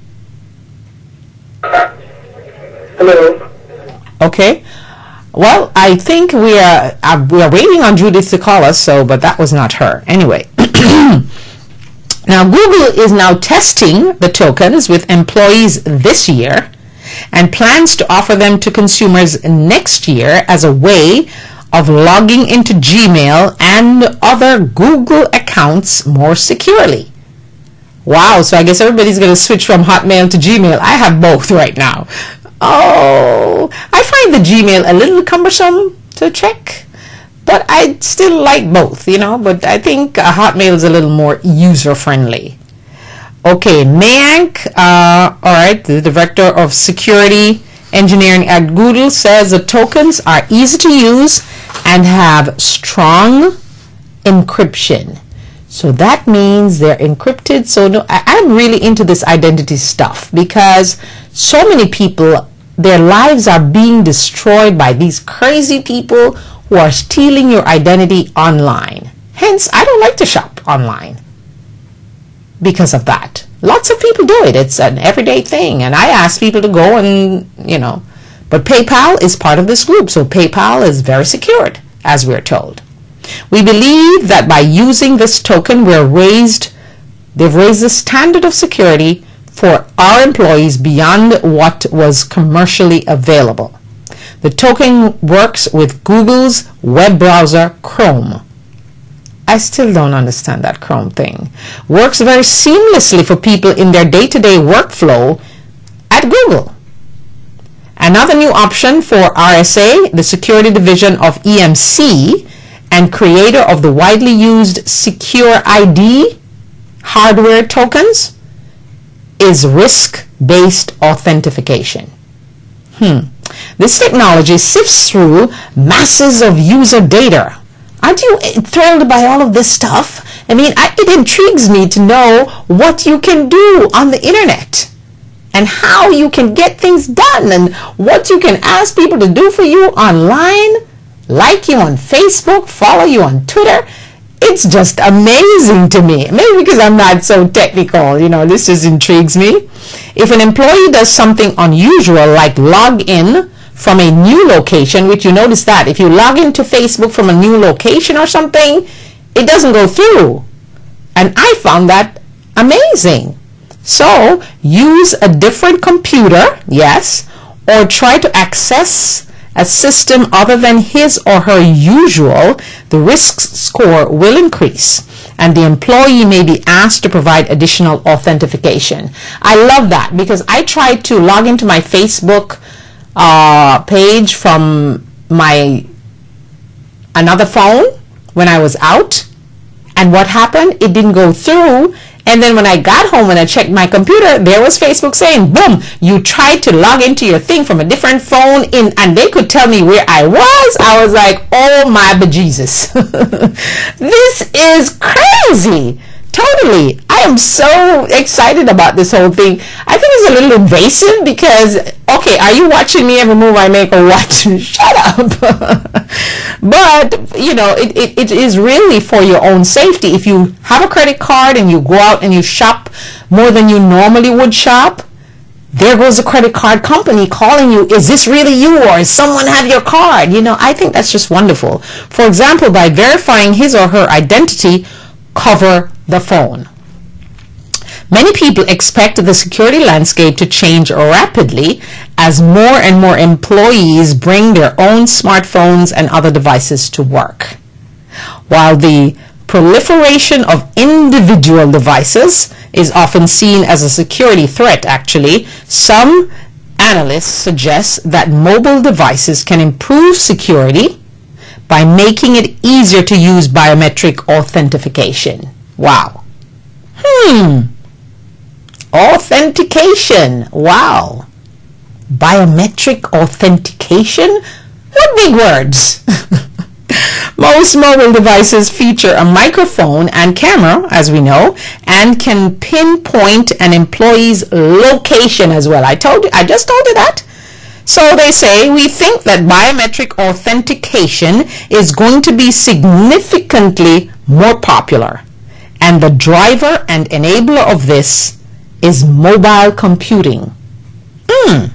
Hello. Okay. Well, I think we are uh, we are waiting on Judith to call us, so but that was not her. Anyway. Now Google is now testing the tokens with employees this year and plans to offer them to consumers next year as a way of logging into Gmail and other Google accounts more securely. Wow, so I guess everybody's going to switch from Hotmail to Gmail. I have both right now. Oh, I find the Gmail a little cumbersome to check, but I still like both, you know, but I think uh, Hotmail is a little more user-friendly. Okay, Mayank, uh, all right, the Director of Security Engineering at Google, says the tokens are easy to use and have strong encryption. So that means they're encrypted. So no, I, I'm really into this identity stuff because so many people, their lives are being destroyed by these crazy people who are stealing your identity online. Hence, I don't like to shop online because of that. Lots of people do it. It's an everyday thing. And I ask people to go and, you know, but PayPal is part of this group. So PayPal is very secured, as we're told. We believe that by using this token, we're raised, they've raised the standard of security for our employees beyond what was commercially available. The token works with Google's web browser, Chrome. I still don't understand that Chrome thing. Works very seamlessly for people in their day-to-day workflow at Google. Another new option for R S A, the security division of E M C and creator of the widely used Secure I D hardware tokens, is risk-based authentication. Hmm. This technology sifts through masses of user data. Aren't you thrilled by all of this stuff? I mean, I, it intrigues me to know what you can do on the internet and how you can get things done and what you can ask people to do for you online, like you on Facebook, follow you on Twitter. It's just amazing to me. Maybe because I'm not so technical, you know, this just intrigues me. If an employee does something unusual like log in from a new location, which you notice that if you log into Facebook from a new location or something, it doesn't go through. And I found that amazing. So use a different computer, yes, or try to access a system other than his or her usual, the risk score will increase and the employee may be asked to provide additional authentication. I love that because I tried to log into my Facebook uh, page from my another phone when I was out, and what happened? It didn't go through. And then when I got home and I checked my computer, there was Facebook saying, boom, you tried to log into your thing from a different phone in, and they could tell me where I was. I was like, oh my bejesus. This is crazy. Totally. I am so excited about this whole thing. I think it's a little invasive because, okay, are you watching me every move I make or what? Shut up. But, you know, it, it, it is really for your own safety. If you have a credit card and you go out and you shop more than you normally would shop, there goes the credit card company calling you, is this really you or does someone have your card? You know, I think that's just wonderful. For example, by verifying his or her identity, cover the phone. Many people expect the security landscape to change rapidly as more and more employees bring their own smartphones and other devices to work. While the proliferation of individual devices is often seen as a security threat, actually, some analysts suggest that mobile devices can improve security by making it easier to use biometric authentication. Wow. Hmm. Authentication. Wow. Biometric authentication? What big words. Most mobile devices feature a microphone and camera, as we know, and can pinpoint an employee's location as well. I told you, I just told you that. So they say, we think that biometric authentication is going to be significantly more popular. And the driver and enabler of this is mobile computing. Hmm.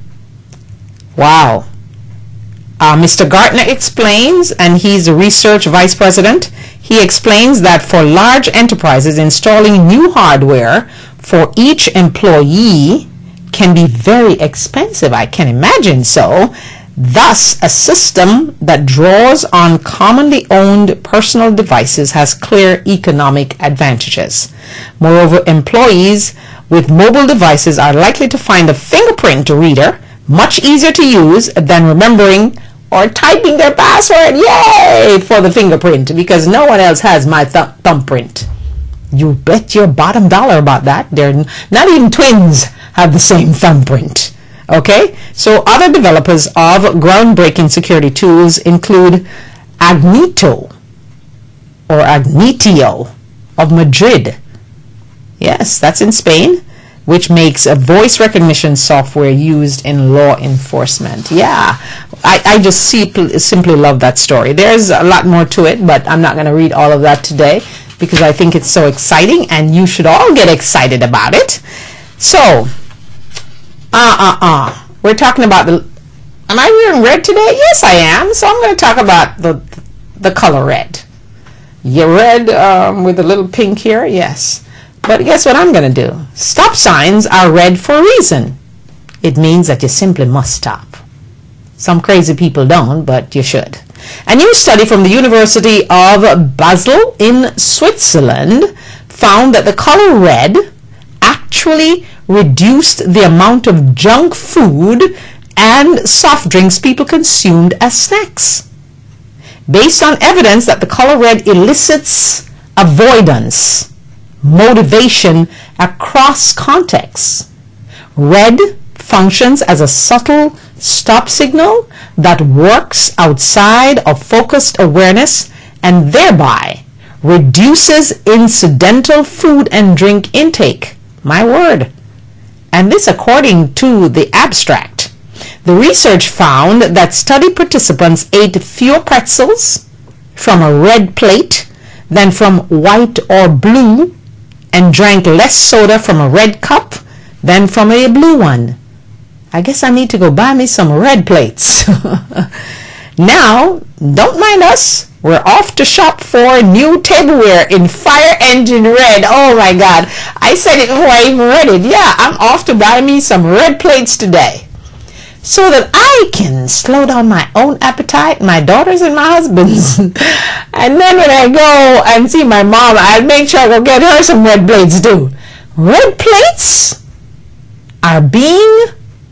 Wow. Uh, Mister Gartner explains, and he's a research vice president, he explains that for large enterprises, installing new hardware for each employee can be very expensive. I can imagine so. Thus, a system that draws on commonly owned personal devices has clear economic advantages. Moreover, employees with mobile devices are likely to find a fingerprint reader much easier to use than remembering or typing their password, yay, for the fingerprint, because no one else has my th thumbprint. You bet your bottom dollar about that. They're not even twins have the same thumbprint. Okay, so other developers of groundbreaking security tools include Agnito or Agnitio of Madrid. Yes, that's in Spain, which makes a voice recognition software used in law enforcement. Yeah, I, I just see, simply love that story. There's a lot more to it, but I'm not going to read all of that today because I think it's so exciting and you should all get excited about it. So, uh-uh-uh. We're talking about the... Am I wearing red today? Yes, I am. So I'm going to talk about the the color red. You're red um, with a little pink here? Yes. But guess what I'm going to do? Stop signs are red for a reason. It means that you simply must stop. Some crazy people don't, but you should. A new study from the University of Basel in Switzerland found that the color red actually reduced the amount of junk food and soft drinks people consumed as snacks. Based on evidence that the color red elicits avoidance, motivation across contexts, red functions as a subtle stop signal that works outside of focused awareness and thereby reduces incidental food and drink intake. My word. And this according to the abstract. The research found that study participants ate fewer pretzels from a red plate than from white or blue and drank less soda from a red cup than from a blue one. I guess I need to go buy me some red plates. Now, don't mind us. We're off to shop for new tableware in fire engine red. Oh my God. I said it before I even read it. Yeah, I'm off to buy me some red plates today so that I can slow down my own appetite, my daughter's and my husband's. And then when I go and see my mom, I'll make sure I go get her some red plates too. Red plates are being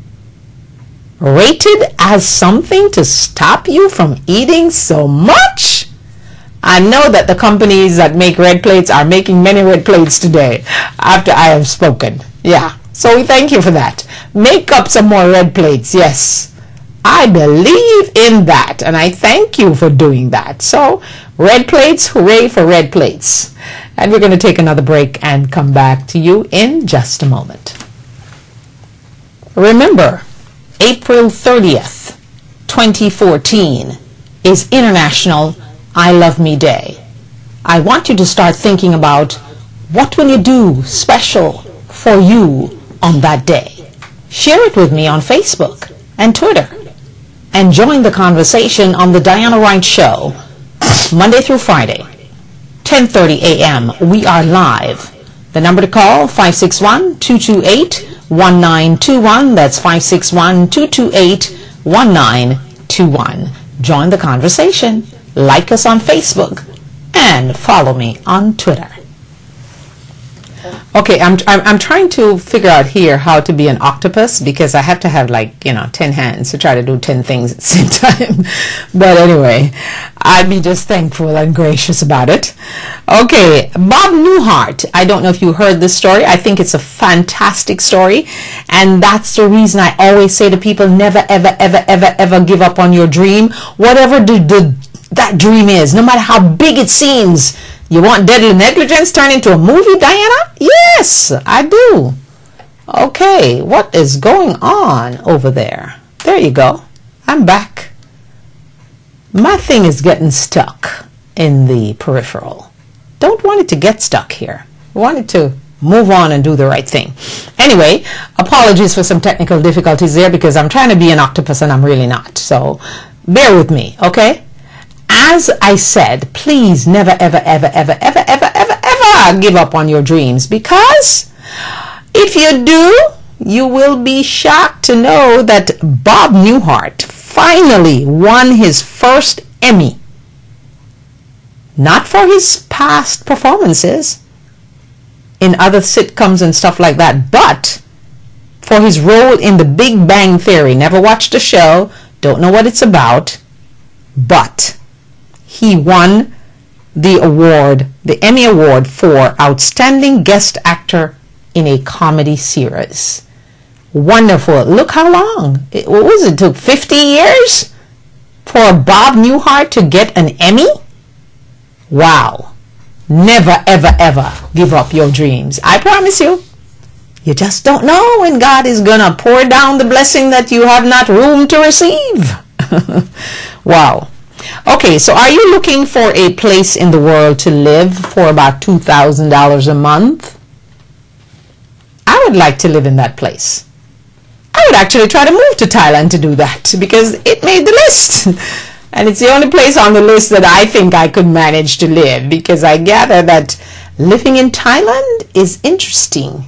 rated as something to stop you from eating so much? I know that the companies that make red plates are making many red plates today after I have spoken. Yeah, so we thank you for that. Make up some more red plates. Yes, I believe in that and I thank you for doing that. So red plates, hooray for red plates. And we're going to take another break and come back to you in just a moment. Remember, April thirtieth, twenty fourteen is International I Love Me Day. I want you to start thinking about what will you do special for you on that day. Share it with me on Facebook and Twitter and join the conversation on the Diana Wright Show Monday through Friday, ten thirty a m We are live. The number to call, five six one, two two eight, one nine two one. That's five six one, two two eight, one nine two one. Join the conversation. Like us on Facebook and follow me on Twitter. Okay, I'm, I'm, I'm trying to figure out here how to be an octopus because I have to have like, you know, ten hands to try to do ten things at the same time. But anyway, I'd be just thankful and gracious about it. Okay, Bob Newhart. I don't know if you heard this story. I think it's a fantastic story. And that's the reason I always say to people, never, ever, ever, ever, ever give up on your dream. Whatever the, the that dream is, no matter how big it seems. You want Deadly Negligence turned into a movie, Diana? Yes, I do. Okay, what is going on over there? There you go. I'm back. My thing is getting stuck in the peripheral. Don't want it to get stuck here. I want it to move on and do the right thing. Anyway, apologies for some technical difficulties there because I'm trying to be an octopus and I'm really not. So bear with me, okay? As I said, please never, ever, ever, ever, ever, ever, ever, ever give up on your dreams, because if you do, you will be shocked to know that Bob Newhart finally won his first Emmy. Not for his past performances in other sitcoms and stuff like that, but for his role in The Big Bang Theory. Never watched the show, don't know what it's about, but he won the award, the Emmy Award for Outstanding Guest Actor in a Comedy Series. Wonderful. Look how long. It, what was it? It took fifty years for Bob Newhart to get an Emmy? Wow. Never, ever, ever give up your dreams. I promise you. You just don't know when God is going to pour down the blessing that you have not room to receive. Wow. Okay, so are you looking for a place in the world to live for about two thousand dollars a month? I would like to live in that place. I would actually try to move to Thailand to do that because it made the list. And it's the only place on the list that I think I could manage to live, because I gather that living in Thailand is interesting.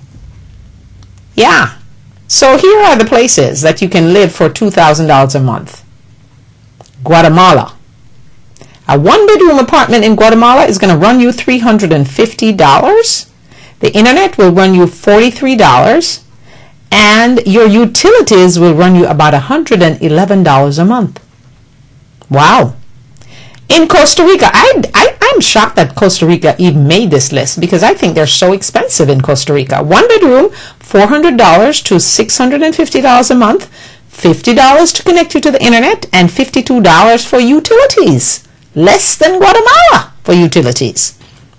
Yeah. So here are the places that you can live for two thousand dollars a month. Guatemala. A one-bedroom apartment in Guatemala is going to run you three hundred fifty dollars. The internet will run you forty-three dollars. And your utilities will run you about one hundred eleven dollars a month. Wow. In Costa Rica, I, I, I'm shocked that Costa Rica even made this list, because I think they're so expensive in Costa Rica. One bedroom, four hundred dollars to six hundred fifty dollars a month, fifty dollars to connect you to the internet, and fifty-two dollars for utilities. Less than Guatemala for utilities.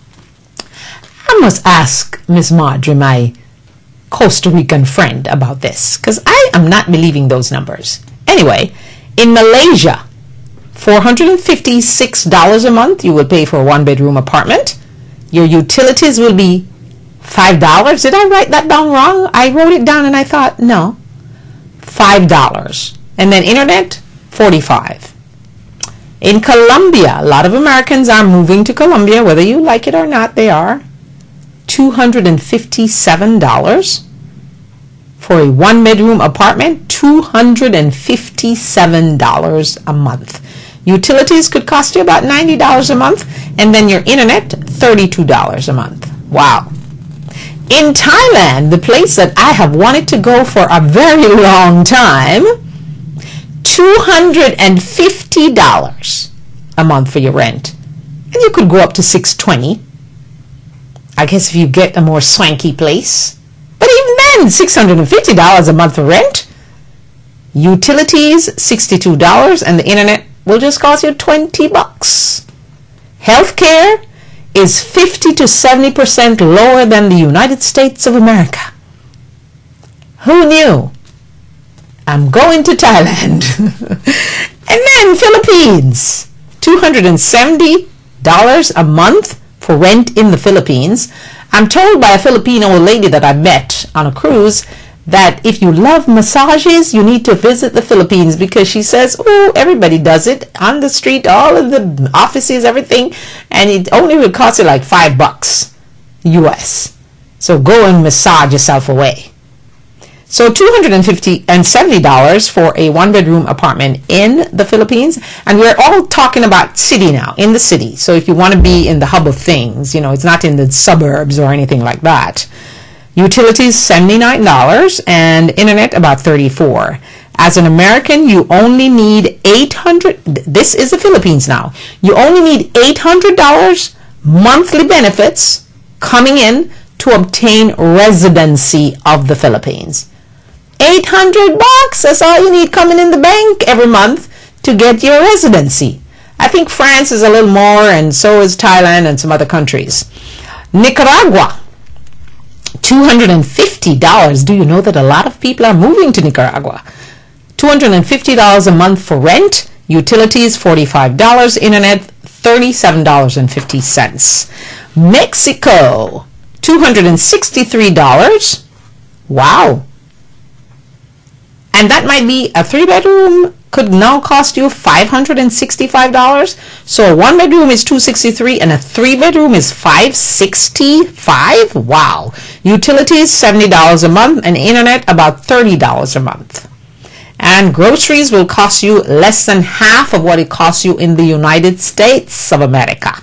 I must ask Miss Marjorie, my Costa Rican friend, about this, because I am not believing those numbers. Anyway, in Malaysia, four hundred fifty-six dollars a month you will pay for a one-bedroom apartment. Your utilities will be five dollars. Did I write that down wrong? I wrote it down and I thought, no, five dollars. And then internet, forty-five dollars. In Colombia, a lot of Americans are moving to Colombia, whether you like it or not, they are. two hundred fifty-seven dollars for a one-bedroom apartment, two hundred fifty-seven dollars a month. Utilities could cost you about ninety dollars a month, and then your internet, thirty-two dollars a month. Wow. In Thailand, the place that I have wanted to go for a very long time, two hundred fifty dollars a month for your rent. And you could go up to six hundred twenty dollars. I guess if you get a more swanky place. But even then, six hundred fifty dollars a month for rent. Utilities, sixty-two dollars, and the internet will just cost you twenty bucks. Healthcare is fifty to seventy percent lower than the United States of America. Who knew? I'm going to Thailand. And then Philippines, two hundred seventy dollars a month for rent in the Philippines. I'm told by a Filipino lady that I met on a cruise that if you love massages, you need to visit the Philippines, because she says, oh, everybody does it on the street, all of the offices, everything, and it only will cost you like five bucks U S. So go and massage yourself away. So two hundred fifty and seventy dollars for a one-bedroom apartment in the Philippines. And we're all talking about city now, in the city. So if you want to be in the hub of things, you know, it's not in the suburbs or anything like that. Utilities, seventy-nine dollars, and internet, about thirty-four dollars. As an American, you only need eight hundred dollars. This is the Philippines now. You only need eight hundred dollars monthly benefits coming in to obtain residency of the Philippines. eight hundred bucks, that's all you need coming in the bank every month to get your residency. I think France is a little more, and so is Thailand and some other countries. Nicaragua, two hundred fifty dollars. Do you know that a lot of people are moving to Nicaragua? two hundred fifty dollars a month for rent, utilities forty-five dollars, internet thirty-seven dollars and fifty cents. Mexico, two hundred sixty-three dollars. Wow. And that might be a three-bedroom could now cost you five hundred sixty-five dollars. So a one-bedroom is two hundred sixty-three dollars and a three-bedroom is five hundred sixty-five dollars. Wow. Utilities, seventy dollars a month, and internet, about thirty dollars a month. And groceries will cost you less than half of what it costs you in the United States of America.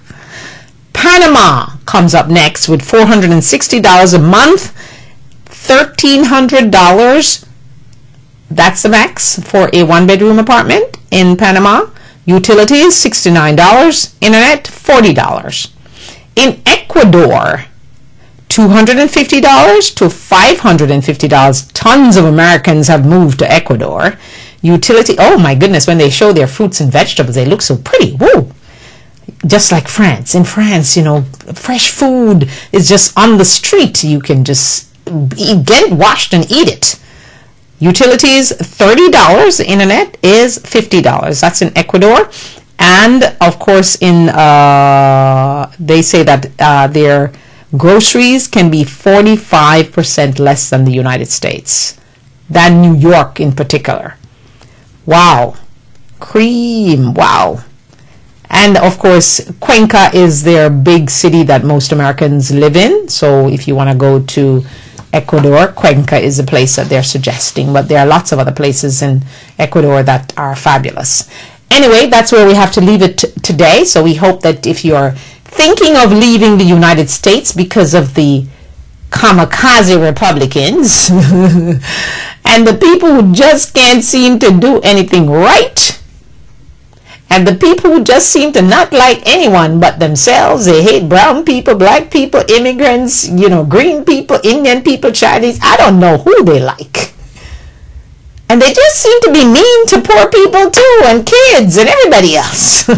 Panama comes up next with four hundred sixty dollars a month, thirteen hundred dollars. That's the max for a one-bedroom apartment in Panama. Utilities, sixty-nine dollars. Internet, forty dollars. In Ecuador, two hundred fifty dollars to five hundred fifty dollars. Tons of Americans have moved to Ecuador. Utility, oh my goodness, when they show their fruits and vegetables, they look so pretty. Woo! Just like France. In France, you know, fresh food is just on the street. You can just eat, get it washed and eat it. Utilities, thirty dollars. Internet is fifty dollars. That's in Ecuador. And, of course, in uh, they say that uh, their groceries can be forty-five percent less than the United States, than New York in particular. Wow. Cream. Wow. And, of course, Cuenca is their big city that most Americans live in. So if you want to go to Ecuador, Cuenca is the place that they're suggesting. But there are lots of other places in Ecuador that are fabulous. Anyway, that's where we have to leave it t- today. So we hope that if you're thinking of leaving the United States because of the kamikaze Republicans and the people who just can't seem to do anything right, and the people who just seem to not like anyone but themselves, they hate brown people, black people, immigrants, you know, green people, Indian people, Chinese, I don't know who they like. And they just seem to be mean to poor people too, and kids and everybody else.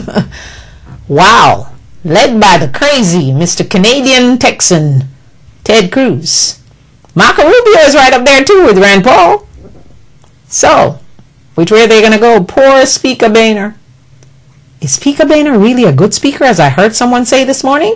Wow. Led by the crazy Mister Canadian Texan, Ted Cruz. Marco Rubio is right up there too with Rand Paul. So, which way are they going to go? Poor Speaker Boehner. Is Speaker Boehner really a good speaker, as I heard someone say this morning?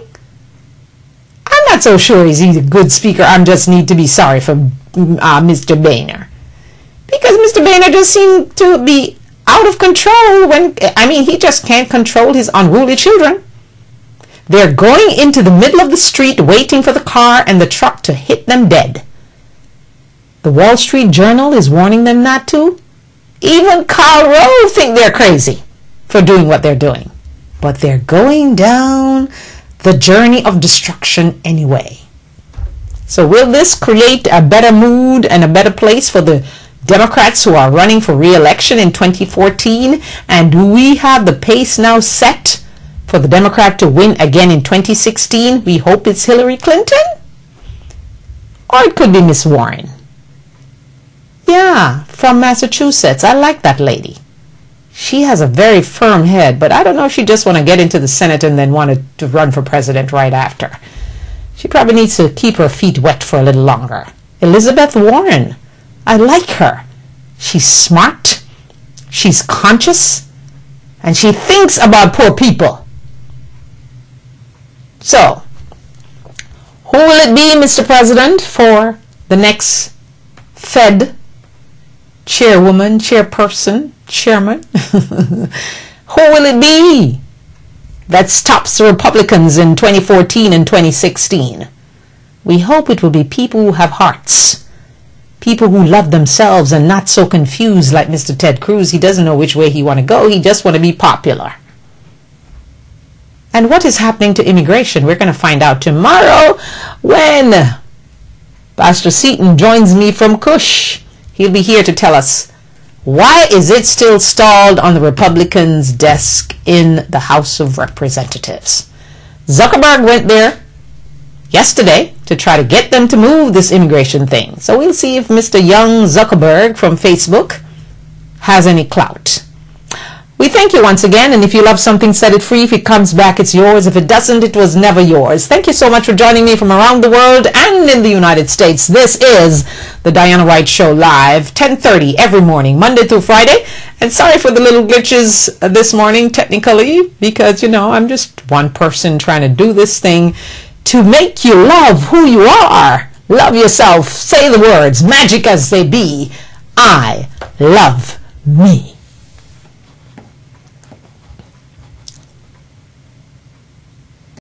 I'm not so sure he's a good speaker. I just need to be sorry for uh, Mister Boehner. Because Mister Boehner just seemed to be out of control when, I mean, he just can't control his unruly children. They're going into the middle of the street waiting for the car and the truck to hit them dead. The Wall Street Journal is warning them not to. Even Karl Rove think they're crazy for doing what they're doing. But they're going down the journey of destruction anyway. So will this create a better mood and a better place for the Democrats who are running for re-election in twenty fourteen? And do we have the pace now set for the Democrat to win again in twenty sixteen? We hope it's Hillary Clinton. Or it could be Miss Warren. Yeah, from Massachusetts. I like that lady. She has a very firm head, but I don't know if she just want to get into the Senate and then want to run for president right after. She probably needs to keep her feet wet for a little longer. Elizabeth Warren. I like her. She's smart, she's conscious, and she thinks about poor people. So, who will it be, Mister President, for the next Fed chairwoman, chairperson, chairman? Who will it be that stops the Republicans in twenty fourteen and twenty sixteen? We hope it will be people who have hearts. People who love themselves and not so confused like Mister Ted Cruz. He doesn't know which way he want to go. He just want to be popular. And what is happening to immigration? We're going to find out tomorrow when Pastor Seaton joins me from Kush. He'll be here to tell us, why is it still stalled on the Republicans' desk in the House of Representatives? Zuckerberg went there yesterday to try to get them to move this immigration thing. So we'll see if Mister Young Zuckerberg from Facebook has any clout. We thank you once again, and if you love something, set it free. If it comes back, it's yours. If it doesn't, it was never yours. Thank you so much for joining me from around the world and in the United States. This is the Diana Wright Show live, ten thirty every morning, Monday through Friday. And sorry for the little glitches this morning, technically, because, you know, I'm just one person trying to do this thing to make you love who you are. Love yourself. Say the words, magic as they be. I love me.